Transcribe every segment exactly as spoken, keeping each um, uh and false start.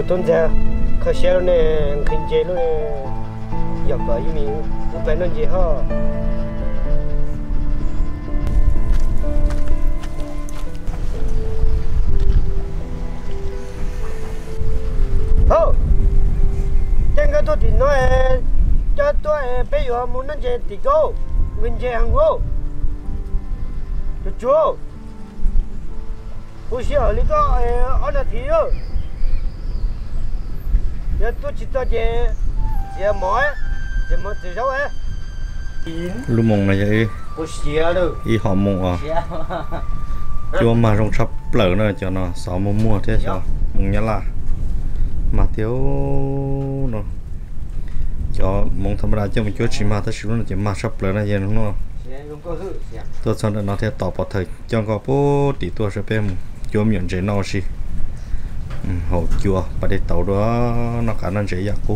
tôn ra khởi xe này kinh chế luôn dọc bởi vì mình cũng phải nên gì ha hô trên cái tôi thì nói cho tôi bây giờ muốn nên gì thì cô mình chơi hàng cô chú chú不需要那个呃，按照题了。要多知道些些毛哎，些毛至少哎。 lúc mông này vậy. Có xía đâu. Y họ mông à. Chúa mà trong sắp lở nữa cho nó sáu mua mua thế sao? Mông nhá là mà thiếu nó cho mông thầm ra cho mình chúa chỉ mà tới xíu nó chỉ mà sắp lở này vậy đúng không? Tôi xong rồi nó theo tỏ bỏ thời cho có bố tỷ tôi sẽ bên chúa miệng chế nó xí hậu chùa và để tàu đó nó khả năng chế giặc cô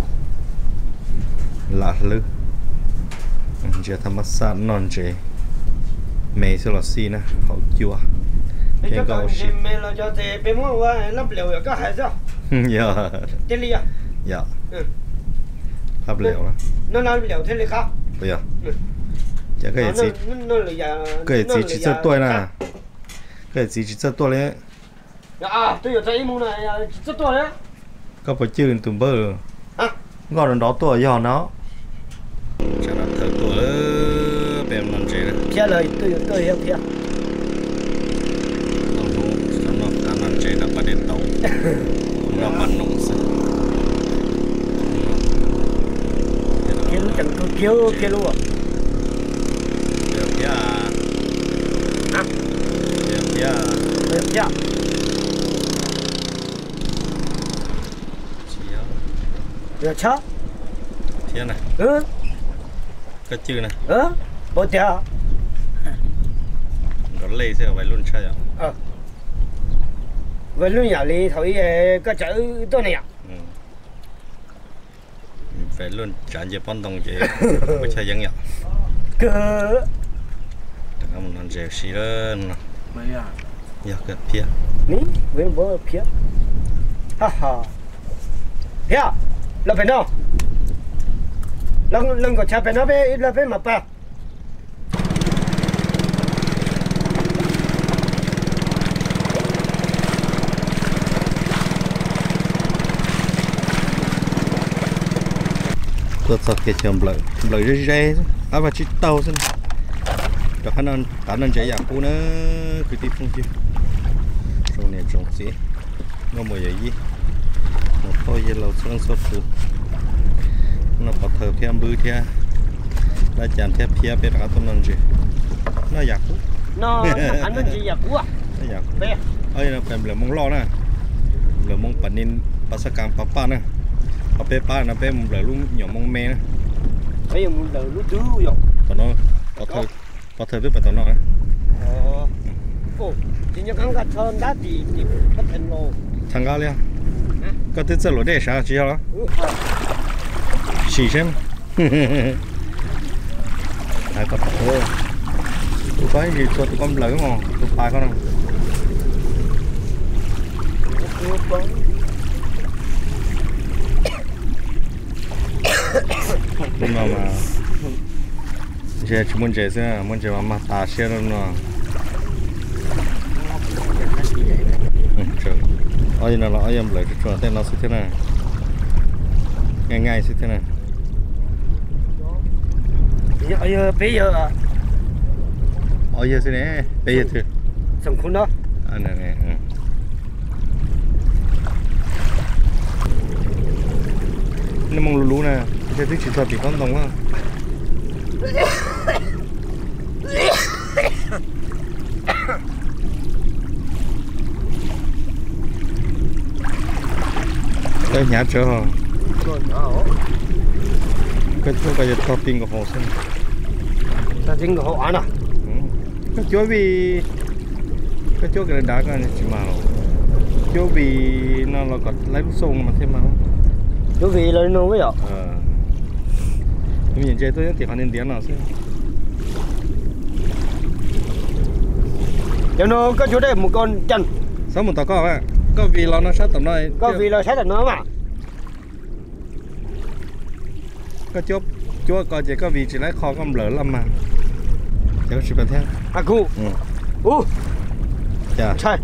lạ lư chế tham massage non chế mẹ sẽ là xí nè hậu chùa cái cầu xí mẹ là cho chế bên mua qua lắp liệu ở các hải sao dạ thế li à dạ lắp liệu đó nó lắp liệu thế li khác bây giờ cái cái gì cái gì chỉ cho tôi nè cái gì chỉ cho tôi đấy à tôi ở đây muốn này chỉ cho tôi đấy có phải chơi tụm bơ à gọi là đó tôi giò nó chắc là thử tôi bèm làm gì đấy kia lời tôi tôi hiểu kia nó nó nó làm gì là bắt điện tàu nó bắn nông sản kia lúc chẳng có kêu kia luôn à kia à kia kia được chứ? Thiên này. Ừ. Cái chữ này. Ừ. Bộ tiền. Có lấy sẽ phải luôn chơi à? Ờ. Vậy luôn nhà đi thôi cái chữ tôi này à? Ừ. Phải luôn trả về bón đồng chứ phải chơi giống nhau. Cứ. Tất cả một lần dễ xí lên. Mấy à? Dạ cái phía. Ní, với bố phía. Ha ha. Phía. Là phải đâu? Lần lần có cha phải nó bé là phải mà ba. Tôi sợ cái chồng lợi lợi rơi rơi, à và chỉ tàu xin. Cho khả năng khả năng chạy giặc cũ nữa cứ tiếp không chứ. Sau này trồng xí, nó mùi gì? Một thôi giờ lâu sáng sốt phụ nó bắt thở phía bự thia đã chạm theo phía bên đó tôi làm gì nó giặc cũ nó anh nó chỉ giặc cũ à nó giặc bé ơi nó phải lừa mông lo nè lừa mông bản nên bắt sắc cam papa nè ở bên pa nó bên lừa luôn nhỏ mông me nè bây giờ muốn lừa lúc thứ rồi tao nó bắt thở bắt thở biết phải tao nó nè ồ chỉ nhớ kháng gạt hơn đá thì thì bất thành lô thằng cao liền có tới giờ lối để sao chứ hả xì xem ai có thôi tôi có gì cho tôi con lớn mà tôi phải con không nhưng mà mà giờ chúng mình chơi xem mình chơi mà mà ta xe luôn mà trời ơi nó là em lại cho tên nó sẽ thế này ngay ngay sẽ thế này bây giờ bây giờ bây giờ thế này bây giờ thôi sông khôn đó anh này này nó mong lú lú nè cái thứ chỉ cho bị con đồng á cái nhà chờ hả cái chỗ cái chỗ pin của họ xem ta tính của họ ăn à cái chỗ vì cái chỗ cái đá cái này chỉ mà chỗ vì nó là còn lấy bút sông mà thêm mà chỗ vì là nó mới được ờ tôi nhìn chơi tôi thì phải nên tiếng nào xem cho nó có chỗ đây một con chân sao một tàu có vậy có vì lo nó sát tầm nói có vì là sát tầm nó mà có chốt chúa có chỉ có vì chỉ lấy kho con lỡ lắm mà cháu chỉ bằng thế à cụ u chà trời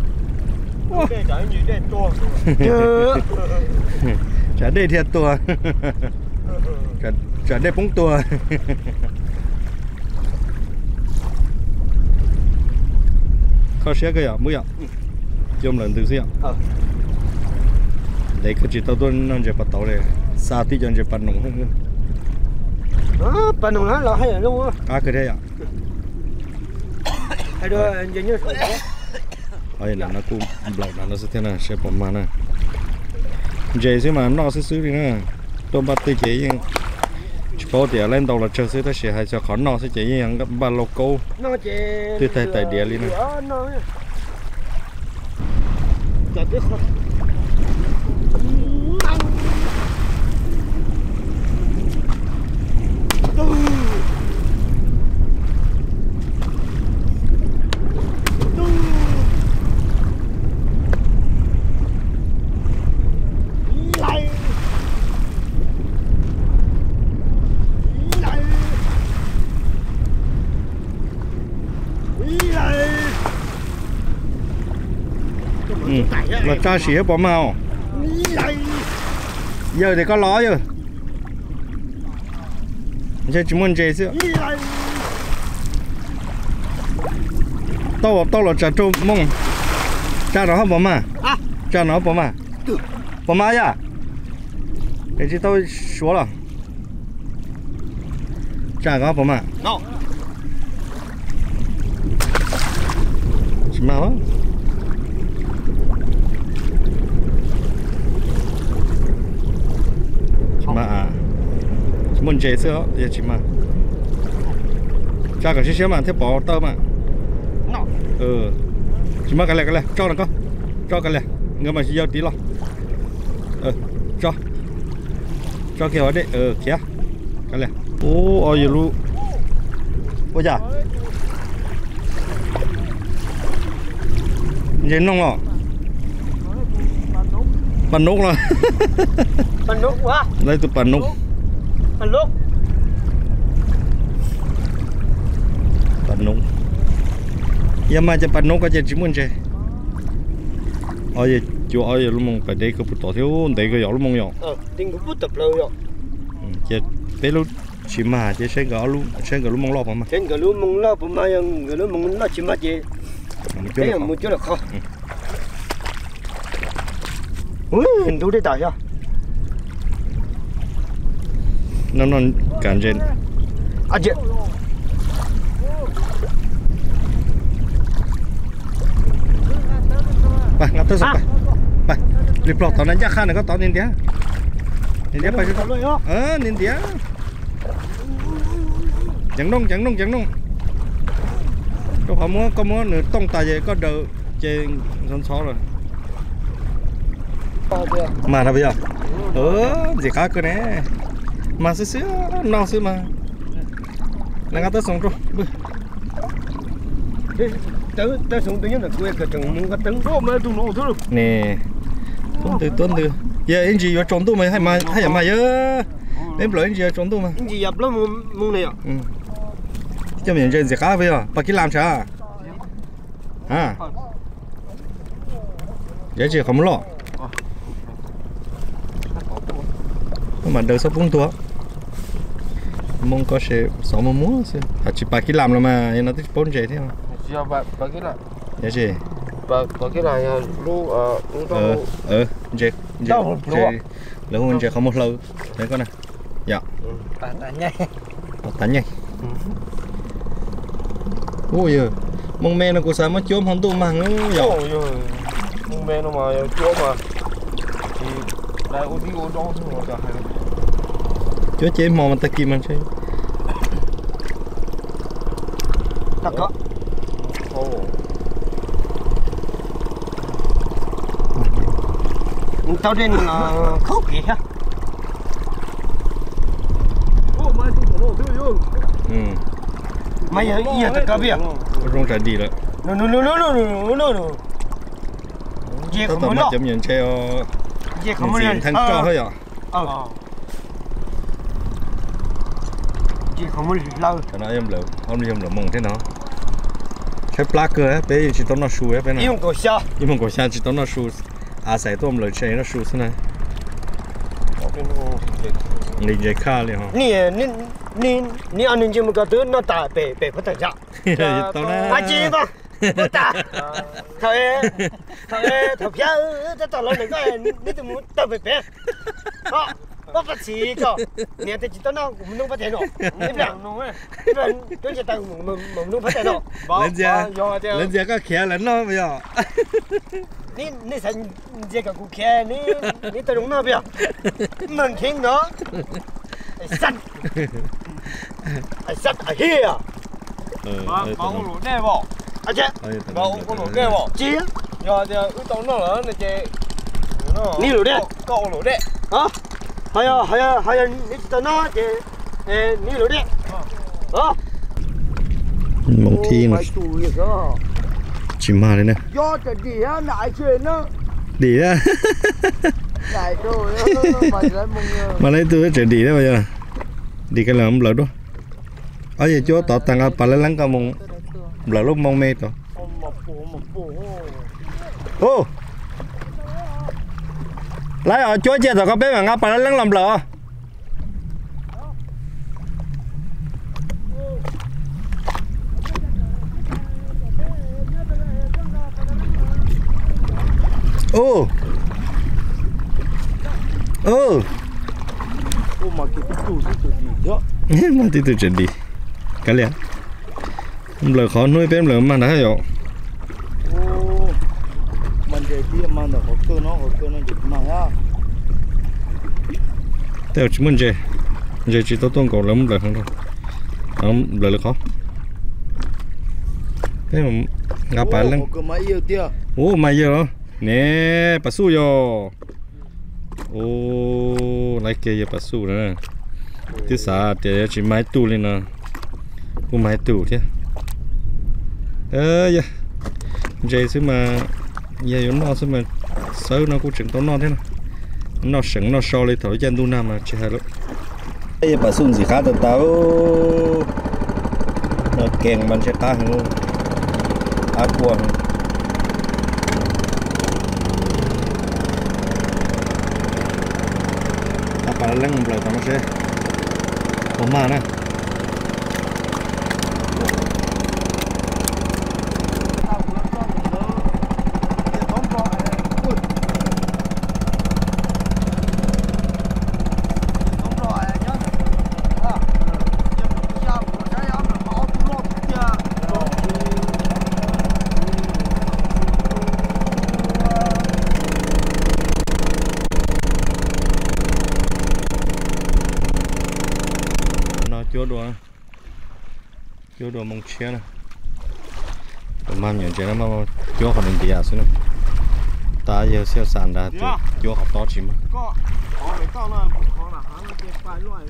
chả đây thiệt tua chả chả đây bóng tua khó xé cái à mũi à chôm lần từ xíu đấy cái chỉ tao tuân nó chỉ bắt tàu này xa tí cho chỉ bắt nồng hơn đó bắt nồng nó là hay là luôn á à cái đấy à hay đưa như như ơi là nó cũng blog là nó sẽ thế nào sẽ bỏ mà nè vậy chứ mà nó sẽ xử lý nè tôi bắt tới chế nhưng có địa lên đầu là chờ sẽ ta sẽ hay cho khó nó sẽ chế nhưng các ba logo nó chế từ tại tại địa lên nè chả biết không là cha xỉa bỏ màu giờ thì có ló rồi giờ chỉ muốn chơi chứ tao tao là cha trâu mông cha nó bỏ mà cha nó bỏ mà bỏ mà ya để chỉ tao số là cha nó bỏ mà chỉ mà mà à muốn chơi sữa thì chỉ mà cha cái xe mà theo bỏ tơ mà ừ chỉ mà cái này cái này cho nó có cho cái này người mà chỉ giao tí lo ừ cho cho kiểu ở đây ừ kia cái này ô ôi lu ôi dạ nhìn nông à bàn nút rồi bàn nút quá đây tụi bàn nút bàn nút bàn nút giờ mà cho bàn nút cái chỉ muốn chơi ôi chú ôi lúc mong cái đấy có bút tỏ thiếu đấy cái giỏ lúc mong nhọ ờ tiếng cũng bút tập lâu rồi chứ đấy lúc chỉ mà chứ xem cái lúc xem cái lúc mong lo mà xem cái lúc mong lo mà cái lúc mong lo chỉ mà chứ cái là một chỗ là khó ui đủ để tải chưa nó nó cảm giác à chị ไปงับตัวสุดไปไปรีบปลอกตอนนั้นยากข้าหนึ่งก็ตอนนินเดียนินเดียไปชุดเออนินเดียจังน้องจังน้องจังน้องก็พอมัวก็มัวหนึ่งต้องตายก็เดือดเจงซ้อนซ้อrồi mà là bây giờ ờ gì khác cơ nè mà xíu xíu non xíu mà là ngắt tới xong rồi tới tới xuống tới nhất là quê cái chừng muốn cái trứng đó mà tụi nó thôi nè tuấn từ tuấn từ giờ anh chị vào trốn tôi mày hay mà hay mà giờ em lấy anh chị vào trốn tôi mà anh chị dập lắm mông này ạ cho mình chơi gì khác bây giờ bà kia làm sao à giờ chị không lo mà đời sắp vung tua mong có sẽ sống mà múa xem à chỉ bà kia làm rồi mà nó thích bốn chạy thế mà chỉ bà bà kia là dạ chị bà bà kia là lu ờ lu ờ ờ chị chị lâu hơn chị không một lâu đấy con này dạ tán tán nhanh tán nhanh ôi giời mong mẹ nó có sao mà chôm không tu măng nữa dạ ôi giời mong mẹ nó mà chôm mà thì đây ô đi ô đâu thôi mà hay chúa chế mò mà ta kim ăn chơi đặt đó tao trên là khóc kìa ha ừ mày giờ giờ tất cả việc rong trả đi rồi no no no no no no no Dê tôi không tao muốn mà lo. chấm nhận chơi Dê không muốn nhìn lên. thằng cho thôi à Ờ. Dê không muốn lâu. cho nó em lỡ ông đi em lỡ mông thế nó cái plug á bé chỉ tao nó sưu á bé này Yêu cầu sao? nhưng mà có sang chỉ tao nó sưu à sai tôi em lỡ chơi nó sưu thế này nhìn dễ khá liền hả Nè, nè, nè, nè anh nên chỉ một cái thứ nó tả bể bể phát ra. tao nó À chị ba, nó tả. Thôi, thôi, thôi phía, cái tao nói cái này, nè tụi muốn tao bể bể. Đó, nó phát xí cơ. Nè thì chỉ tao nó cũng không phát hiện rồi. Nè nè, nè, tôi chỉ tao cũng cũng không phát hiện rồi. lên giờ lên giờ có khía lên nó bây giờ Nè, nè sao这个顾客，你你都弄那边，门听呢？sát, sát ở here. Mà có lỗ đe bỏ. À chứ. Có có lỗ đe bỏ. Chi? Giờ giờ ư tao nó là nó chơi. Ni lỗ đe. Có lỗ đe. Hả? Hay à hay à hay à,你知道那这诶你lỗ đe. Hả? mong thi mà chỉ mà đấy nè do cái gì á nãy chuyện nó đi ra nãy rồi nó mày lại mong mà lấy tôi chuyện đi đó bây giờ đi cái làm lỡ đó ở đây chỗ tỏ tăng ở bà lấy lắng cả mong lỡ lúc mong mê tỏ ô lấy ở chỗ chơi tao có biết mà ngã bà lấy lắng làm lỡ ô ô ô mà cái tủ cái tủ gì đó mà đi từ chuyện đi cái liền lỡ khó nuôi bên lỡ mà đã hiểu ô mình để đi mà nó có cơ nó có cơ nó chỉ mà á theo chúng mình chơi chơi chỉ tao tôn cầu lắm lỡ không thôi không lỡ là khó thế mà ngã bà lăng cơ mà yêu tia ô mà giờ nè bà su yo ô lại kia giờ bà su nữa thứ sáu thì chỉ máy tủ lên nè cũng máy tủ thế ơ giờ giờ xứ mà giờ nó nó xứ mà sớm nó cũng chừng tao nó thế nào nó sững nó so lên thổi chân tu nam mà chỉ hai lúc bây giờ bà su gì khá từ tao nó kèn mình sẽ ta hơn á quần para lăng một lời tao nó sẽ có mà nè chỗ đồ chỗ đồ mông chia nè mà nhận chuyện nó mà chỗ họ đừng đi à xíu ta giờ xeo sàn đã chỗ họ to chỉ mà Có. Có để tao nó có là hắn cái phải loại.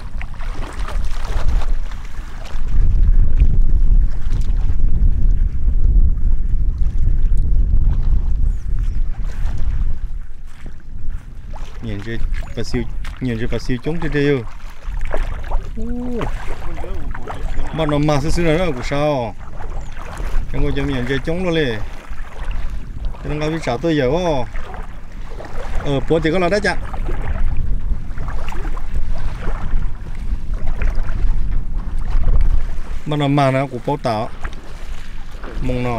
nhìn chơi bà siêu nhìn chơi bà siêu chống chơi đây mà nó mà xíu nữa của sao trong ngôi chấm nhìn chơi chống nó lên nó ngay bị trả tôi giờ ó ờ bố thì có là đấy chả mà nó mà nó của bố tao mong nó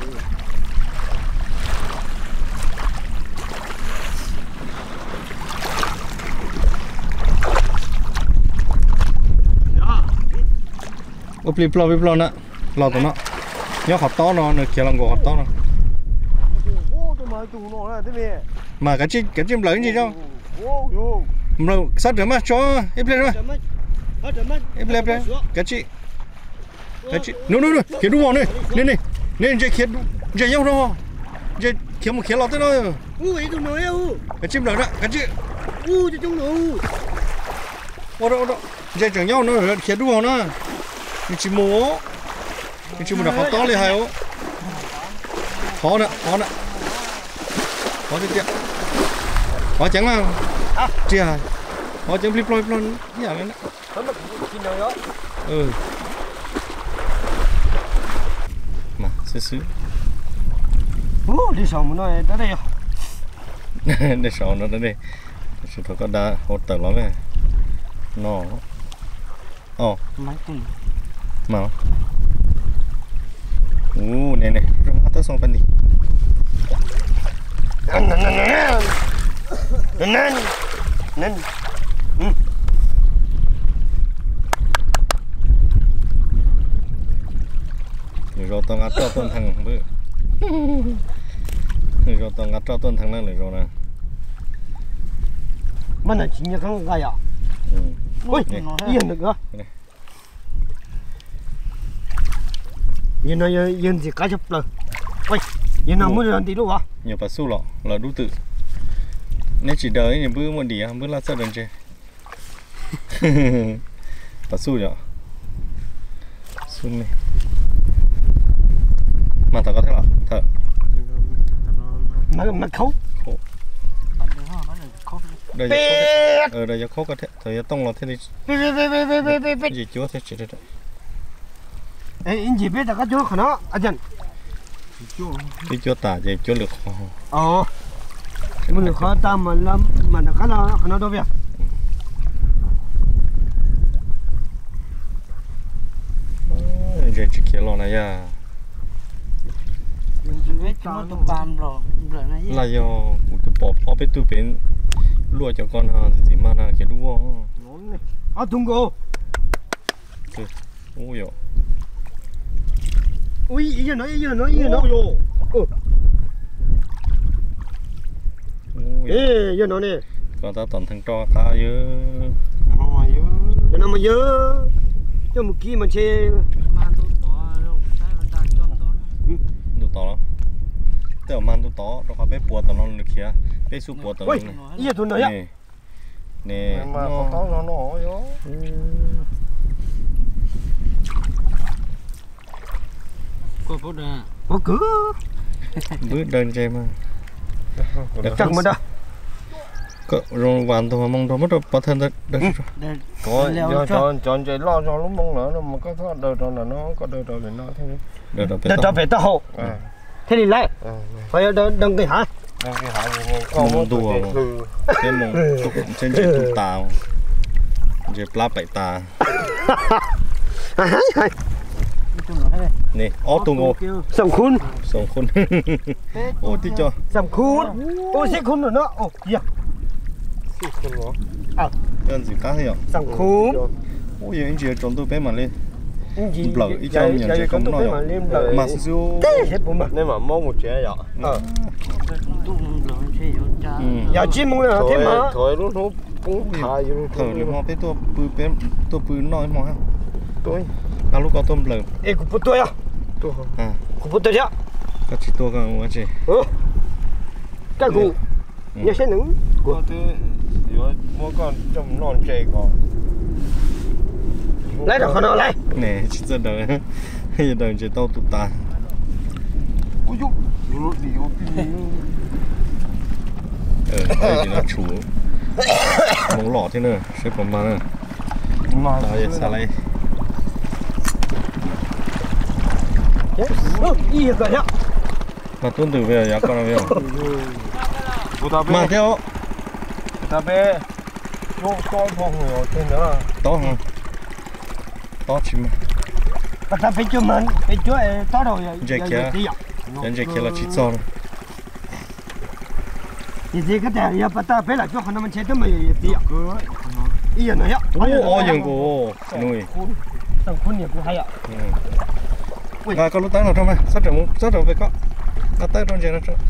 bịp lo bịp lo nè lo tụi nó nhớ hot to nó nè kia là ngô hot to nó mà cái chim cái chim lớn gì đâu mà sát được mà cho em lên mà em lên lên cái chị cái chị nó nó nó kia đúng không này nên này nên chơi kia chơi nhau đâu chơi kia một kia lọt tới đâu cái chim lớn đó cái chị ô đâu đâu chơi chẳng nhau nữa kia đúng không nó chỉ mua chỉ mua được hot to liền hay không khó nè khó nè có được chưa có chẳng mà chưa có chẳng flip flop flop gì à cái Có mà chín rồi đó. ừ mà xứ xứ Ủa, đi xong nó tới đây để sợ nó đến đây sự thật có đã hỗ trợ lắm này nó ồ Mấy tuần. mà ú nè nè nó tới xong bên đi Nên nên nên rồi tao ngắt cho tuần thằng bữa rồi tao ngắt cho tuần thằng này rồi nè mà là chỉ như không gai à ui yên được nữa yên này yên gì cá chập rồi ui yên nào muốn làm tí luôn à nhiều bà su lọ là đủ tự nếu chỉ đợi thì bữa một đi bữa là sao đừng chơi bà su nhở su này mà tao có thế nào thật mà mà khấu đây giờ khóc ở đây giờ khóc có thế thời tông là thế đi gì chúa thế chỉ đấy ê anh gì biết là cái chỗ của nó anh chân đi chúa tả gì chúa lực ờ mình được khó ta mà làm mà nó cái nó nó đâu vậy giờ chỉ kia lo này à Nó tụi bám rồi, rồi nó là do cái bỏ bỏ bên tụi bên lúa cho con ha thì mà là cái lúa à tung cô ui yo ui ý giờ nói ý giờ nói ý giờ nói ê giờ nói nè còn ta toàn thằng cho ta chứ cho nó mà nhớ cho một kia mà chơi đủ to lắm tao mang đủ to rồi có bé bùa tao nó được kia bé su bùa tao nó ui ý giờ thôi nói á nè mà có tao nó nó yo Cô bố đà có cứ bước đơn chơi mà chẳng mà đâu có rồi hoàn toàn mong đâu mất đâu bản thân đấy có do cho chọn chơi lo cho lúc mong nữa mà có thoát đời rồi là nó có đời rồi thì nó thế được được để cho về tao hộ thế thì lại phải đừng đừng cái hả đang cái hại con mong đùa cái mong tụt trên trên tụt tàu trên plá bảy tà nè ó tung ô sầm khun sòng khôn ô tí cho sầm khun ô xích khun rồi nó ô kìa đơn gì cá thế nhở sầm khun ôi giờ anh chị trồng tôi bé mà lên gì lỡ ít cho nhận chơi không nói mà siêu nếu mà mua một trẻ vậy ờ giờ chim muốn là thế mà thôi lúc nó cũng thay luôn thở thì họ bé tôi bự bé tôi bự nói mà ha tôi à lúc có tôm lợn ê cũng bút tôi à tôi à cũng bút tôi chứ có chỉ tôi cả quá chị ừ cái cụ nhớ xem nứng có thứ rồi mua con trong non trẻ còn lấy được con nào lấy nè chỉ giờ đời giờ đời chỉ tao tụt ta ôi chú nó đi ô ờ đây thì nó chủ mong lọ thế nữa sẽ còn mà nữa mà đó giờ sao lấy ý cái đó mà tuân từ về giờ con nào về mà theo ta bé nó to phong rồi thế nữa to hả to chim mà ta phải cho mình phải cho to rồi dây kia dây dây kia là chỉ to thì gì cái này ya ta phải là cho họ nó mình chơi tới mày thì ý là này á ô ô dừng cô nuôi tao khôn nhiều cũng hay ạ à con lúc tới nào trong này sát trở sát trở về có nó tới trong chơi nó chơi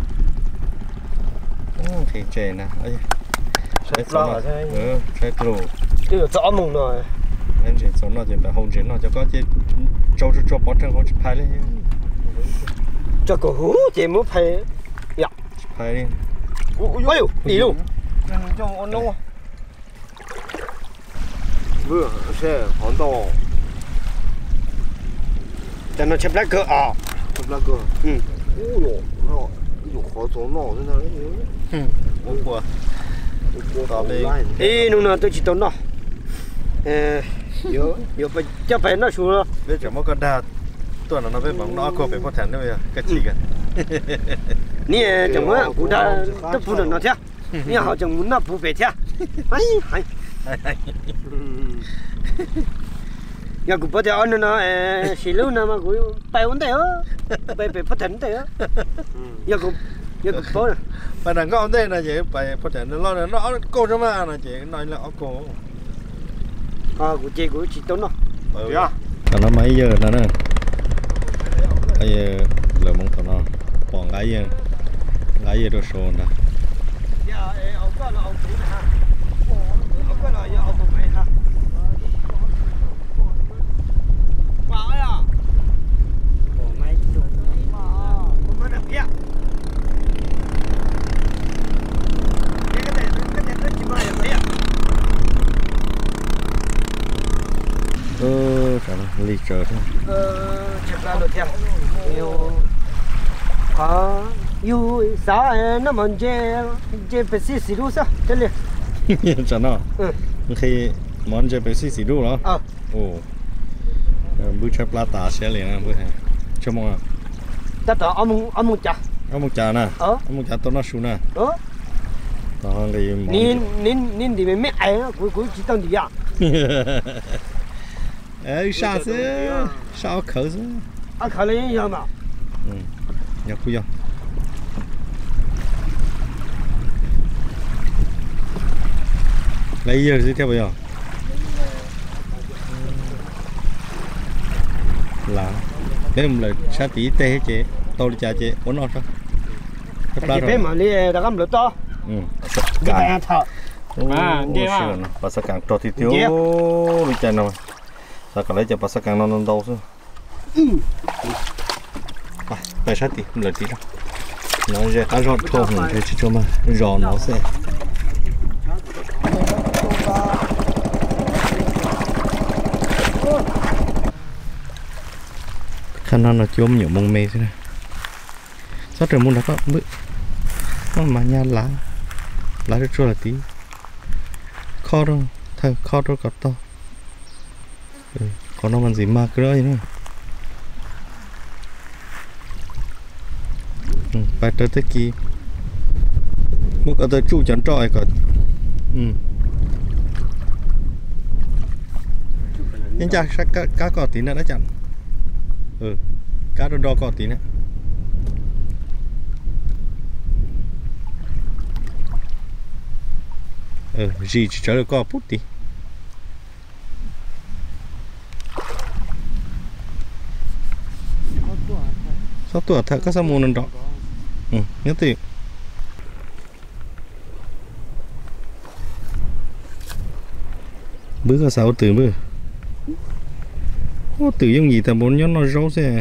thì chơi nè ấy sẽ lo thế ừ chơi trù cái rõ mùng rồi anh chị sống nó thì phải hôn chuyện nó cho có chơi trâu trâu trâu bỏ chân không chụp hai lên cho cổ hú chị muốn phải dạ hai đi ôi đi luôn trong ôn đâu vừa xe hòn to cho nó chụp lá cờ à chụp lá cờ ừ ui rồi 有好多脑子呢， 嗯，我过，到被， 哎，侬那都去到那，呃，有有不叫白那说了， bây giờ mới có đa tuần nó với bóng nó có phải có thằng nữa bây giờ cái gì cả 你怎么不他都不能那天，你好怎么那不白天？哎哎，嗯，要不不条那那呃，西路那么贵，百万的哦，百百不等的哦，要不要不包了， và đằng có đây là gì phải có thể nó lo nó cô cho mà là chị nói là cô 啊，我这个去到那， 对啊， còn nó mấy giờ nữa nè bây giờ lỡ mong tao nó bỏ gái giờ gái giờ đồ số nè 呀，哎，熬过了熬不了哈，熬过了要熬不来哈，挂呀，我买走，我买的票，这个在这个在这起码也没有。 ơ trời ơi ly trời thôi ờ chụp ra được theo yêu có yêu sao nó mình chơi chơi phải xí xí đủ sao chơi liền trời nó khi món chơi phải xí xí đủ đó ờ ồ bữa chép lá tà sẽ liền à bữa hè cho mong à ta tao ông ông một chả ông một trà nè ờ ông một trà tôi nó xuống nè ờ đó thì nín nín nín thì mình mẹ ai cuối cuối chỉ tao đi à ê sao thế sao khởi thế à khởi lên như mà ừ nhập vô lấy giờ gì theo bây giờ là nếu mà sát tí tê hết chị tôi đi cha chị muốn nó sao cái bé mà đi đã gắm lửa to ừ cái này thợ à đi mà bà sẽ càng cho thì thiếu đi chơi nào sao còn lấy cho bà sẽ càng non non đâu chứ à tại sao thì không lấy tí đâu nó ra cá rọt thô mình thì chỉ cho mà rò nó sẽ khả năng nó chôm nhiều mông mê thế này sao trời muốn đã có bự nó mà nha lá lá được cho là tí kho đâu thằng kho đâu có to ừ, còn nó còn gì mà cái đó gì nữa ừ, bài tới tới kia một cái tới chủ chắn trọi cả ừ nhưng chắc cá cá cỏ tí nữa đã chặn ừ cá đo đo cỏ tí nữa ừ gì chỉ trở được có phút đi sao tuổi thật các sao môn đó ừ nhớ tiền bữa có sao từ bữa ô từ giống gì ta muốn nhớ nó rau xe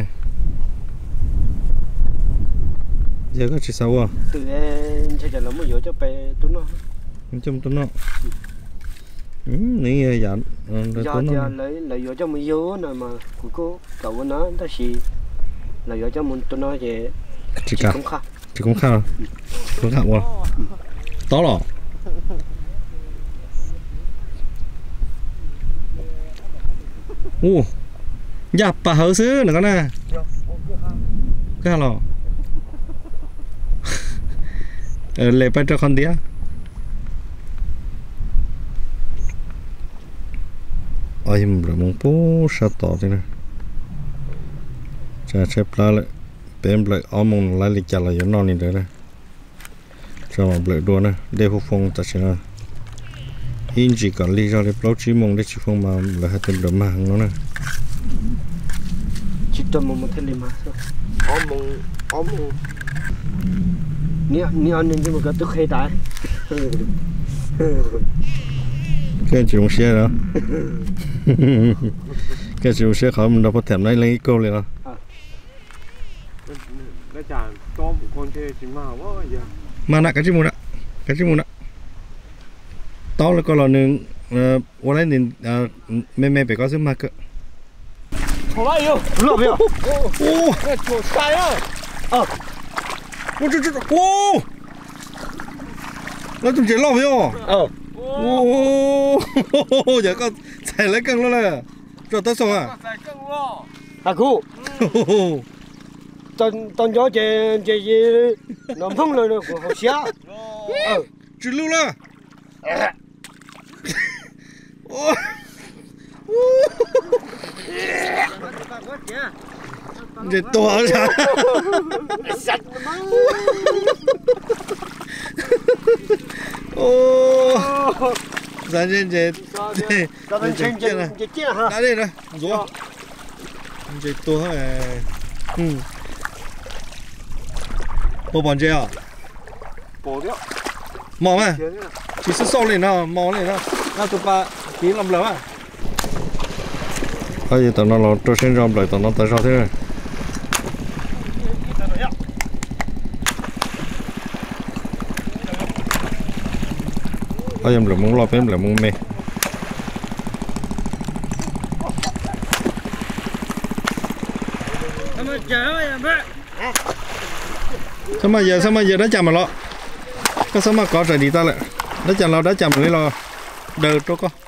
giờ có chỉ sao à từ chơi chơi lắm mới vô cho bé tụi nó trong tụi nó ừ này dạ do cho lấy lấy vô cho mới vô nè mà của cô cậu nó ta chỉ lấy vô cho muốn tụi nó về chỉ cả không khác chỉ không khác không khác quá to lỏ ô dạ bà hở xứ nữa con nè cái hà lò ờ lệ phải cho con tía ôi rồi mong bố sao tỏ thế này cha xếp lại lại bên lại ôm mong lại lịch trả lại giống non này đấy này cho mà lại đua này để phục phong ta sẽ là in chỉ còn lý do để lâu chỉ mong để chỉ phong mà lại hai tên đấm hàng nó này chỉ tôm một thế liền mà ôm mông ôm mông nè nè anh nên một cái tức hay tại cái chỉ một xe đó cái chỉ một xe khỏi mình đâu có thèm lấy lấy câu liền à cái chàng to một con thế chỉ mà quá giờ mà nãy cái chỉ một đó cái chỉ một đó to là con lò nương qua lấy nên mẹ mẹ phải có sức mà cơ không ai yêu lộn vậy ô cái chuột sai á ờ Ôi trời trời. Ô. Nó tụi trẻ lo vậy à? Ờ. Ô. Giờ con chạy lấy cân luôn nè. Rồi tới xong à? À cô. Tần tần gió chơi chơi chơi nó không là nó hồ xía. Ờ. Chứ lưu là. Ô. Để to ra. Ô. Ra trên trên. Ra bên trên trên trên trên hả? Đã đây rồi. Rồi. Trên to hả? Ừ. Bộ bọn chơi à? Bỏ đi. Mò mà. Chỉ是瘦lên nó, mò lên nó. Nó tụi ba tí làm lỡ à? Bây giờ tụi nó lo cho sinh ra lại tụi nó tại sao thế này? Bây giờ mình muốn lo phim là muốn mê. Sao mà giờ sao mà giờ đã chạm mà lo? Có sao mà có trời đi ta lại? Đã chạm lo đã chạm rồi lo. Đờ cho con.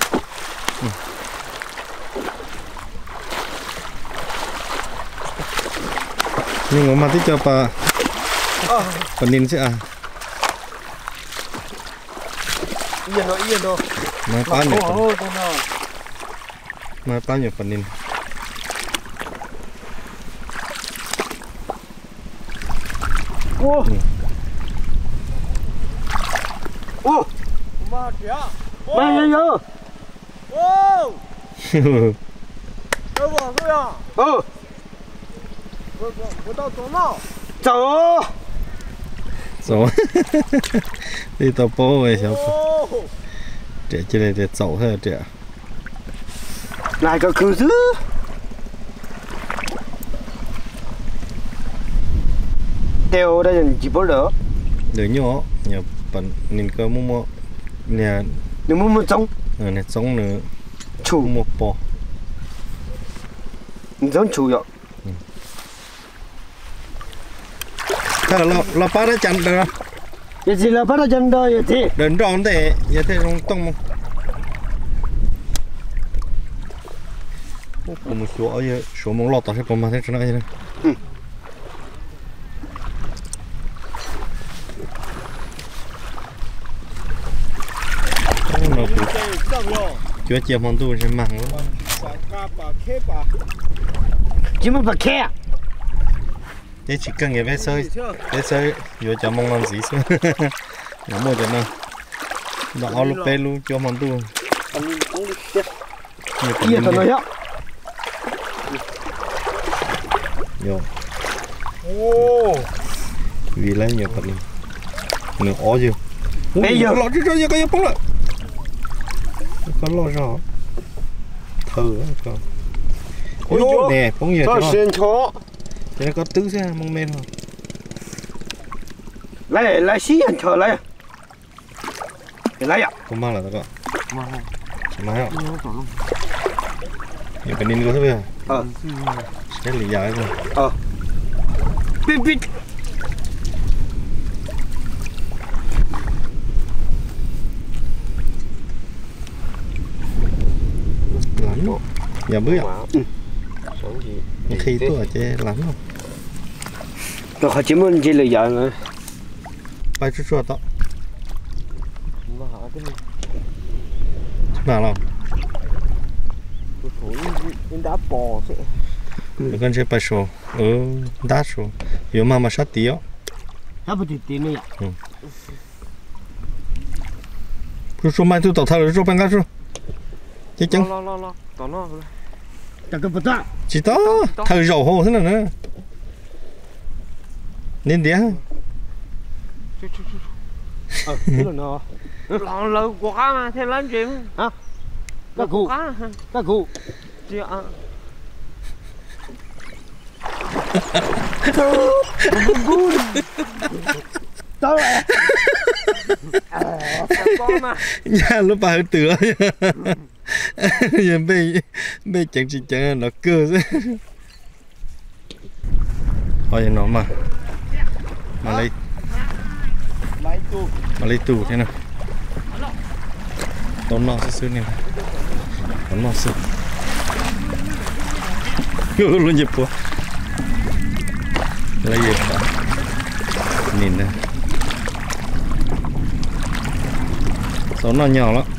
Nhưng mà tí cho bà bà nín chứ à? Yên rồi yên rồi. Mà bao nhiêu phần? Mà bao nhiêu phần nín? Ô. Ô. Mà kìa. Mà gì vậy? Ô. Đâu bỏ rồi à? Ờ. Tôi tao trốn nào? 走. 走. Đi tàu bố vậy sao? Trẻ chỉ để để走thôi trẻ. Lại cái cử chứ. Đều đây là chỉ bỏ lỡ. Đứa nhỏ, nhà bạn nên cơ mua mua nhà. Nếu muốn mua trống. Ờ này trống nữa. Chủ mua bò. Giống chủ vậy. Thế là lo lo bắt đã chặn được. Vậy thì là bắt ra chân đó vậy thì. Đến tròn thế, vậy thế không tông không? Có một số ở số mong lọt tao sẽ có mà thế cho nó vậy. Nó chưa chia món tu sẽ mặn luôn. Chỉ muốn bạc khe. Thế chỉ cần cái vé sơi, vé sơi, vừa cho mong làm gì xưa. Nó mua cho nó. Nó ao lúc bé luôn cho món tu. Yên tao nói á. Yo. Ô. Vì lấy nhiều phần. Nó ó chưa? Bây giờ lọt cho cho cái bóng lại. Có lo rõ. Thử con. Ôi nè, bóng nhiều cho cho. xin cho. Cho nó có tứ xe mong men không? Lại lại xí anh chờ lại. Lại ạ. Không mang là tao có. Chỉ máy không? Nhiều cái nín có thế bây giờ. Ờ. Sẽ lì dài rồi. Ờ. Bít bít. Lắm rồi. Giờ bước ạ. Ừ. Khi tôi ở chế lắm không? Tôi khó chỉ muốn chỉ lười dạo nữa. Bay chút chút đó. Mà hả cái này? Nào nào. Tôi thổi đến đá bò sẽ. Được con chế bay số. Ừ, đá số. Yếu mà mà sát tí á. Hả bữa thì tiền nữa ạ. Chút chút mai tôi tỏ thở chút bên cá chút. Chứ chẳng. Lo lo lo. Tỏ nó. Chẳng cần bật ra. Chỉ đó. Thở rổ hồ thế nào nữa. Nên đĩa. Chú chú chú. Ờ, thế là nó. Lòng lâu quá mà, thế làm gì mà? Hả? Các cụ. Các cụ. Chị ạ. Tao lại. Con mà. Nhà lúc bà hơi tựa. Giờ bây bây chẳng chỉ chẳng nó cơ chứ. Thôi nó mà mà lấy máy tù mà lấy tủ thế nào tóm nó sẽ xưa này tóm nó xưa luôn dịp quá lấy dịp cả nhìn này số nó nhỏ lắm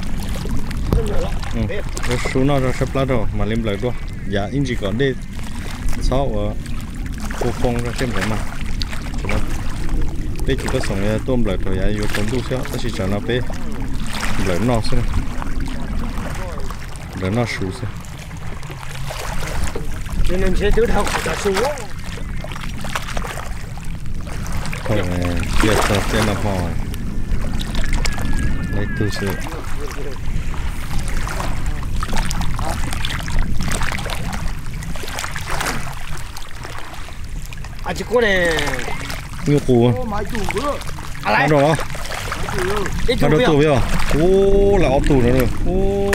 ừ. Rồi số nó ra sắp lá rồi mà lên lại đua dạ in chỉ có đây sáu ở cô phong ra trên vậy mà bây chỉ có sống tôm lại rồi vậy vô tôm tu xéo ta chỉ cho nó bé lại nó xem lại nó sù xem cho nên sẽ tự học là sù thôi kia cho tên là mò lấy tu sửa à chỉ có này nhiều củ máy tù nữa à lại rồi ít mà tù đồ tủ bây bây giờ ô là ốp tủ nữa rồi ô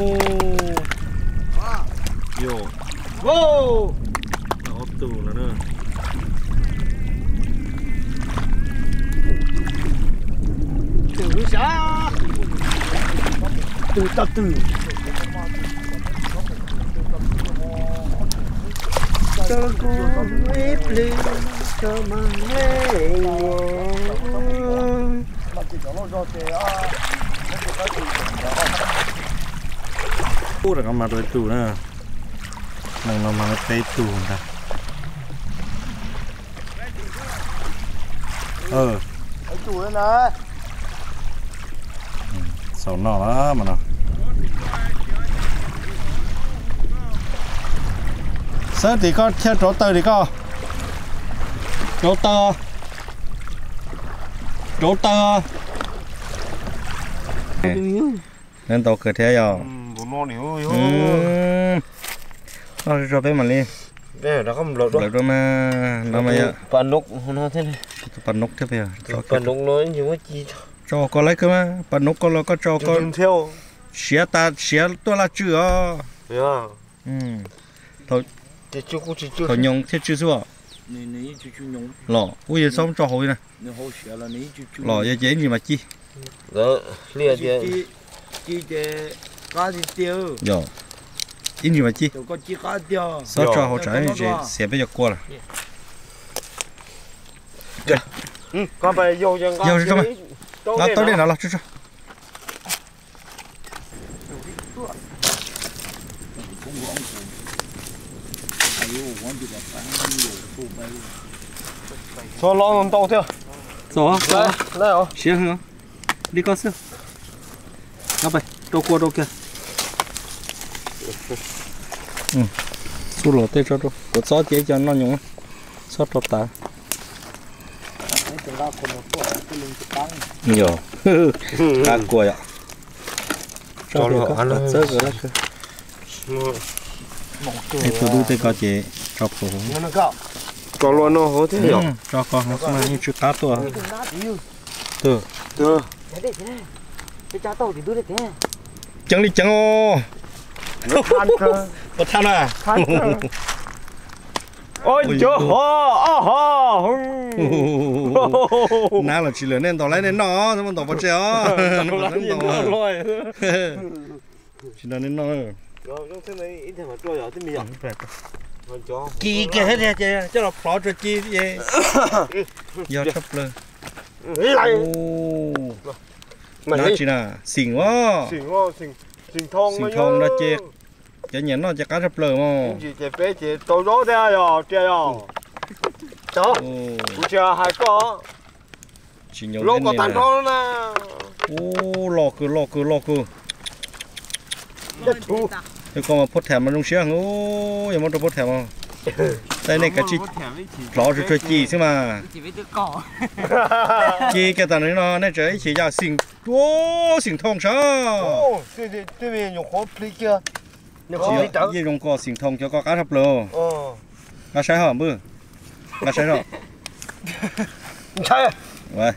yo ô là ốp tủ nữa nữa từ xa từ tập từ cho con ép lên cho mà nghe mà chỉ có lo cho à ô là cái mặt rồi tủ nữa nằng nó mà tay tủ nè ờ máy tù đây này sầu nọ đó mà nó sơ thì có theo chỗ tơ thì có chỗ tơ chỗ tơ nên tàu cửa theo rồi bố nó nhiều ừ nó cho bé mà đi đây nó không lột rồi đó mà nó mà vậy pan nốc nó thế này pan nốc thế bây giờ pan nốc nói nhiều cái chi cho có lấy cơ mà pan nốc có lo có cho có theo xé ta xé tôi là chưa yeah ừ thôi thì chú cũng chỉ chú thôi nhung thế chưa chưa nè nè chú chú nhung lọ ui giờ xong cho hồi nè nè hỗ trợ là nè chú chú lọ giờ dễ gì mà chi đó lia thì chi chi để cá gì tiêu giờ in gì mà chi tôi có chi cá tiêu sao cho họ trả như thế sẽ bây giờ qua rồi con phải vô cho con vô cho mày nó tới đây nào là chưa cho cho lo làm tàu theo rồi đây đây hả xé hả đi con xíu nóไปđâu qua đâu kia ừ số lỗ tê cho đâu có gió chế cho nó nhúng sót cho ta nhiều cá cua ạ cho nó ăn nó sớ rồi đó cơ cái tôi đu tê có chế chọc số nó cao cho lo nó hố thế nhỉ cho con nó mà như chưa cá tua từ từ cái cha tàu thì đưa được thế chẳng đi chẳng ô nó than cơ có than à ôi chúa ho ho ho nào là chỉ lửa nên tàu lấy đến nó nó tàu bao chéo nó lấy tàu rồi chỉ là nên nó rồi trong thế này ít mà trôi ở thế bây giờ con chó chi kia hết hết chứ cho nó phó cho chi vậy giờ sắp lên lại nó chỉ là xỉn quá xỉn quá xỉn xỉn thông xỉn thông đã chết cho nhẫn nó cho cá sắp lờ mà chỉ chỉ bé chỉ tôi gió thế rồi kia rồi đó chưa hai có chỉ nhớ lô có tan con nè ô lò cứ lò cứ lò cứ thì còn mà phốt thèm mà trong xe ô giờ mà trong phốt thèm mà đây này cái chi lò rồi chơi chi chứ mà chỉ biết được cỏ chi cái tao nói nó này chơi chỉ là xỉn ô xỉn thông sao ô对对对面有活皮kia chỉ gì dùng cỏ xỉn thông cho có cá sắp lờ ờ cá sái hả bữa cá sái rồi sai vậy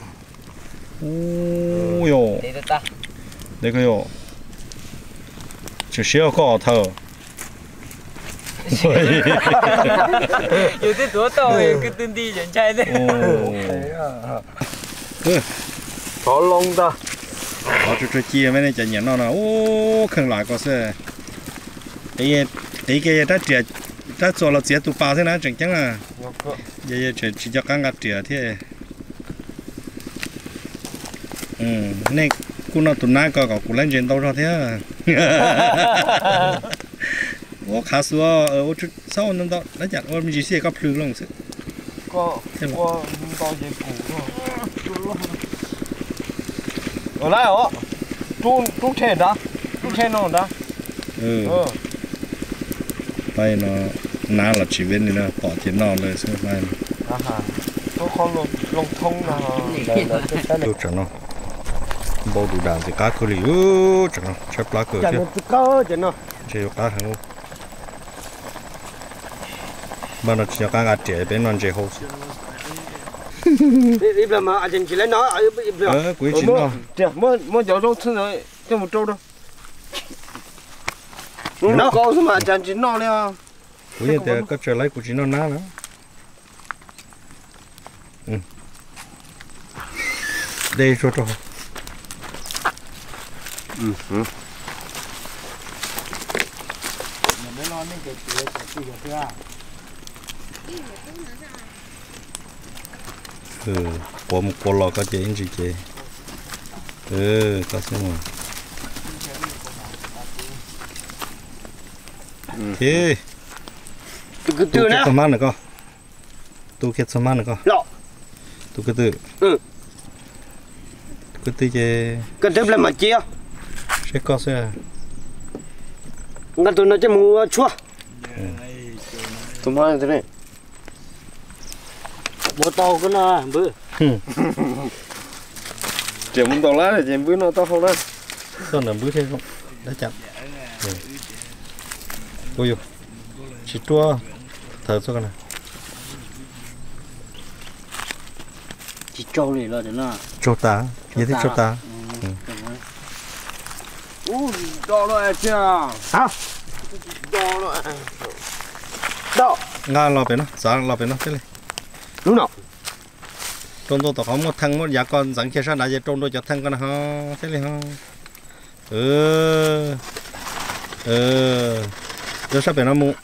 ô yo để được ta đây cái yo chỉ xíu có thở 有的多到哎，跟当地人家的。 ừ thọ lông ta họ cho cho chia mấy này chả nhận nó là ô khẩn lại có xe ấy ấy cái đã trẻ đã cho là trẻ tụ bao thế nào chẳng chẳng là giờ giờ chỉ chỉ cho các ngặt trẻ thế ừ này cô nó tụi nãy có có cô lên trên đâu rồi thế ô khá xưa ở ô chút sau năm đó đã chặt ô mình chỉ xe có phứ luôn sự có có to gì cũ ở lại ó trung trung thế đó trung thế nó đó ừ bây nó ná là chỉ bên này bỏ tiền nóเลยใช่ไหม à ha có con lông lông thông là tôi chẳng nó bao đủ đàn thì cá cơ li ư chẳng nó chép lá cờ chẳng chứ nó có chứ nó chơi cá hàng luôn mà nó chỉ cá ngà trẻ bên nó chơi hậu đi làm mà anh chỉ lấy nó ở ờ quý chín nó trẻ mới mới giáo dục thân rồi cho một trâu đâu nó có mà chẳng chỉ nó nữa quý nhân thì có trở lại quý chín nó ná nữa ừ đây cho cho ừ ừ ừ bỏ một quả lọ có chế anh chị chế ừ có xong rồi thế từ từ tu nè kết sớm nữa co tu kết sớm nữa co lọ tu cái từ ừ cái từ chế cái tiếp lên mà chia sẽ có sẽ ngắt tụi nó chỉ mua chua tụi nó thế này mua to cái nó bự chỉ muốn to lá thì chỉ bữa nó to không đó sao là bữa thế không đã chặt ôi yo chỉ chua thở cho cái này chỉ trâu này là thế nào chua tá như thế chua tá ui to rồi chưa hả to rồi đó ngà lò bên nó sáng lò bên nó thế này đúng nào trong đó có một thằng một giá con sáng kia sao đã trong đó cho thằng con ha thế này ha ừ ừ rồi sao bên nó mu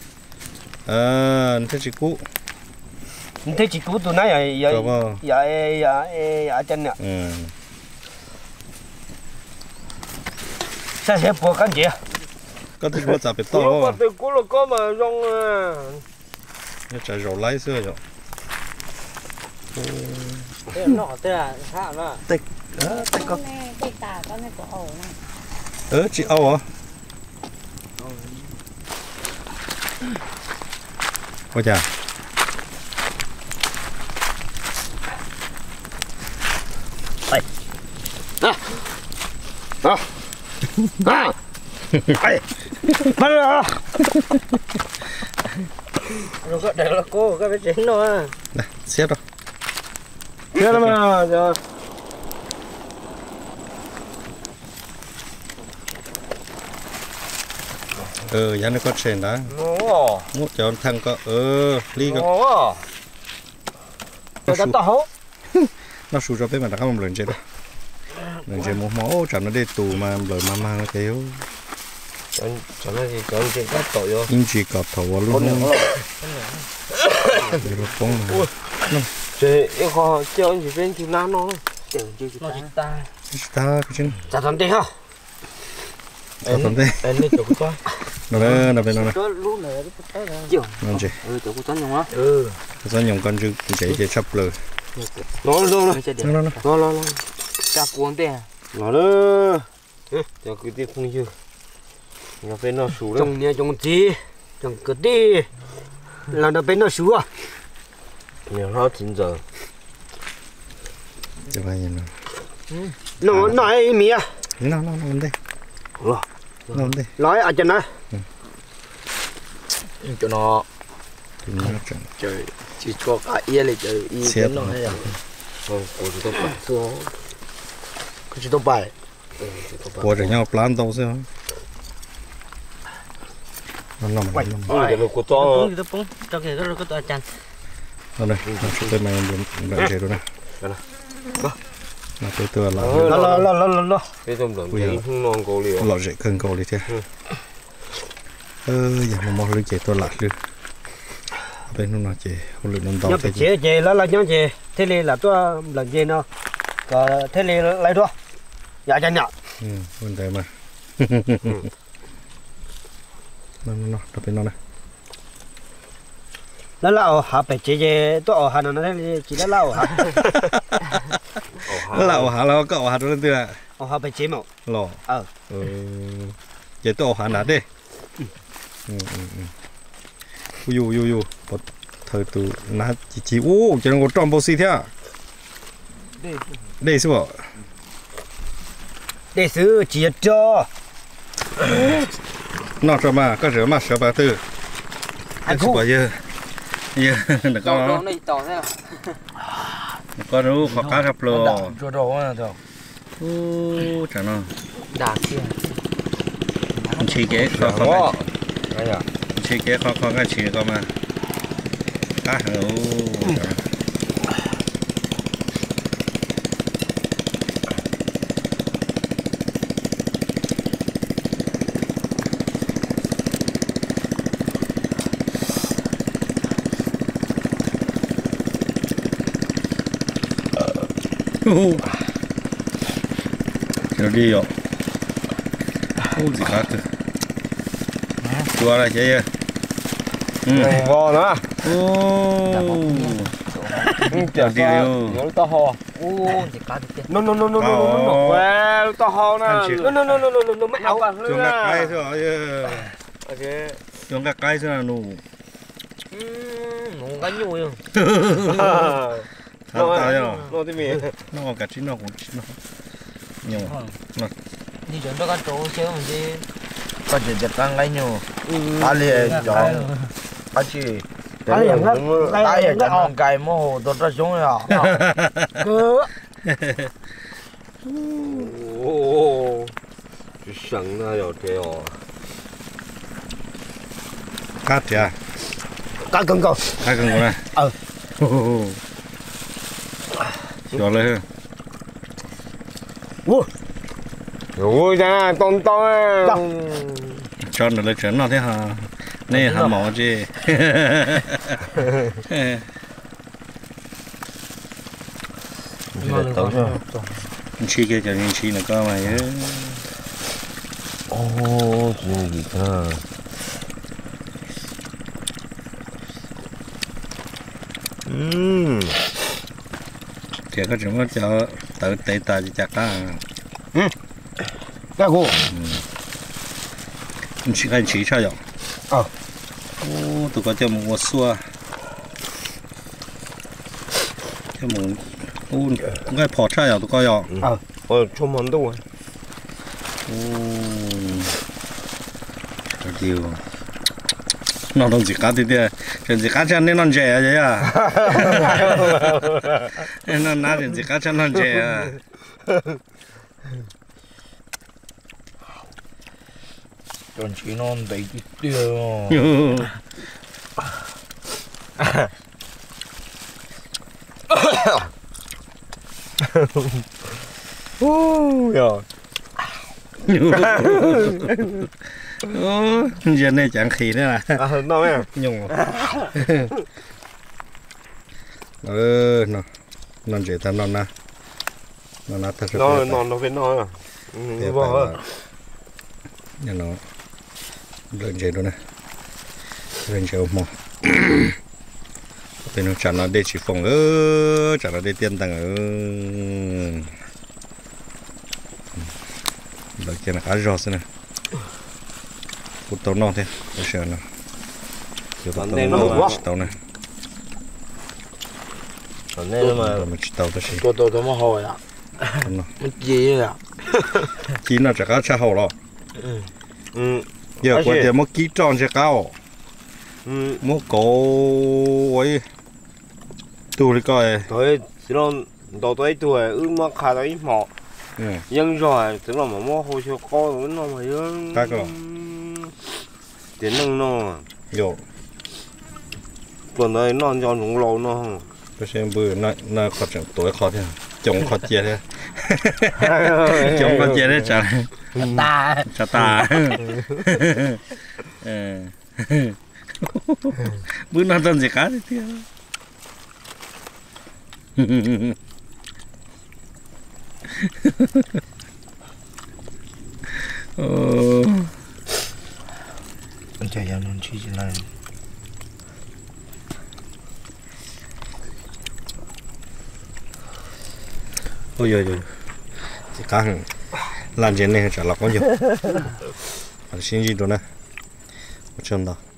ờ thế chỉ cũ thế chỉ cú tụi nó vậy vậy vậy vậy ở trên nè ừ sao sẽ bỏ cái gì có thể mua 잡배 có to từ cũ là có mà rong à nó chạy rổ lái xưa rồi Thế nó thế à, sao nó? tích ờ tích có cái tà con này của ổ này. ờ chị âu à ôi chà đây à à à ai bắt rồi Rồi có để là cô cái bé chín nó à. này xét rồi thế là mà giờ ờ giá nó có trên đó ồ ngút cho thằng có ờ ly có ồ tôi đã tao nó sụt ra bên mà đã không lần chơi đâu lần chơi một máu chẳng nó đi tù mà lời mà mang nó kéo chẳng chẳng là gì chẳng chỉ có tội vô nhưng chỉ có thầu vào luôn luôn để nó bóng mà chị yêu họ chơi anh chỉ bên chịu nam nó Nó chỉ ta. ta cái chân chả thằng đi ha ta tầm thế anh đi chụp quá nó đây nó bên nó này Có lúc này nó có cái chưa nó chơi Ừ, chỗ của tao nhung á. ừ cái do nhung con chứ chạy chạy chập lời nó nó nó Nó sẽ để. nó nó nó nó nó nó Cha cuốn thế à. nó đó cho cái tiếp không chưa nhà bên nó sủ đó trồng nhà trồng gì trồng cái đi là nó bên nó sủa à nhà nó chín giờ cho vậy nó nó nói mía nó nó nó đây Ủa? nó đây nói ở trên đó Chỗ nó thì nó chẳng trời chỉ cho cả yên lại trời y Xếp bên nó nó. hay à. không của tôi bắt xuống cái gì đâu bài qua rồi nhau plan đâu sao nó nằm Quay. nằm Ôi, cái lục của to. Pung itu pung. Cho cái cái cái chan. nó đây nó sẽ tới mày điểm đợi chế rồi nè Đây này. nó tới tua là Lo lo lo lo lo lo. Cái tôm đầm Ui cháy giời. không non cổ liều. lọ dễ cân cầu đi thế ơ giờ mà mò lưỡi chế tua lại luôn bên nó nói chế không lưỡi nó Nhớ đau phải thế chế chế là là nhớ chế. Thế này là tôi lần chế nó. Có thế này lấy thôi. Dạ chân nhở. ừ vấn đề mà nó nó nó đập bên nó này Nó là ở hạ phải chế chế tôi ở hạ nó nó chỉ là là ở hạ. nó là hả nó có hả rồi từ à Ở hạ phải chế mà. lọ Ờ. ừ chế tôi hả nãy đi ừ ừ ừ yu yu yu bớt thời từ nãy chỉ chỉ ô chỉ nó có tròn bao xì thế à đây sao Để xử chỉ cho. nó cho mà có rửa mà sợ bà tư Anh không bao giờ giờ nó Đồ đồ có này tỏ thế nào? nó có rú khó cá gặp lò Đồ đồ à đồ. ô chả nó Đà kia. chỉ kế khó khó Đó. Đây à. chỉ kế khó khó cái chỉ có mà cá hở nó đi rồi ô gì khác cơ chua này chơi ừ Này ngon á. ô Chả đi đâu nó to ho. Ô, chỉ cá được kia. No no no no no no no. Wow, to ho nè. No no no no no no mẹ áo. chúng ta cay rồi Ok. chúng ta cay rồi nụ Ừm, ngon cá nhui không? thật tao cho Nó thế mì. nó còn cả chín nó cũng chín nó nhiều Đi chuẩn cho con trâu xíu mình đi. có chỉ giật ăn lấy nhiều ta liền chọn ta chỉ Cái gì đó. ta liền chọn ăn cay mô hồ tôi rất xuống rồi Cơ. Ồ. Chứ sẵn nó rồi thế rồi. cắt chả Cá cưng cầu. cắt cần của này Ờ. cho lên hơn Ủa. Ôi da, to to á. cho nó lên chuẩn nó thế hả này hả mỏ chứ tấu chưa chi kia cho nên chi nó có mà chứ Ồ, chuyện gì cơ. Ừm. thì có chúng nó cho tự tệ ta chỉ chắc á Cá gỗ. chỉ cái chỉ sao vậy Ờ. ô tụi có cho một một xua cho một ô cái phò sao vậy tụi có vậy Ờ, 좀 한다고. ô điều nó đồng chỉ cá thì thế chuyện gì cá chân nên nó dễ vậy à nó nói chuyện gì cá chân nó dễ à chọn chỉ non đầy tiêu Ú, rồi. ô giờ này chẳng khí nữa là À, nó mẹ. nhung ờ nó nó dễ ta nó na nó na thật sự Nó nó nó với nó à. Ừ, thế vâng. phải là nhà nó lên dễ đó này lên dễ mò bên nó chả nó để chỉ phòng ơ chả nó để tiền tăng ơ đó kia là cá rò xí này cút tàu non thế để xem nào cái tàu nó tàu này Còn đây mà rồi mình chỉ tàu đó xí tôi tôi tôi mới hồi à nó mất gì à chỉ nó chỉ cá cha hậu rồi ừ. giờ Ở quan gì? điểm mất kỹ tròn sẽ cao Ừ. mất cổ ấy tu đi coi Thôi, 지금 너 또이 또에 음악 하다 이 뭐. ừ. 영조, 들어 뭐 뭐 호쇼 거 nó mà 영. Các rồi. tiền nông nó yo còn đây nó cho chúng lâu nó cái xem bữa nó nó khó chẳng tối khó thế chống khó chia thế chống khó chia thế chả Ta chả ta ờ bữa nó tên gì cả thế ờ chạy ra nó chỉ chỉ này ôi ôi ôi chỉ cá hàng làm gì này chả lọc con nhiều anh xin gì đó nè chân đó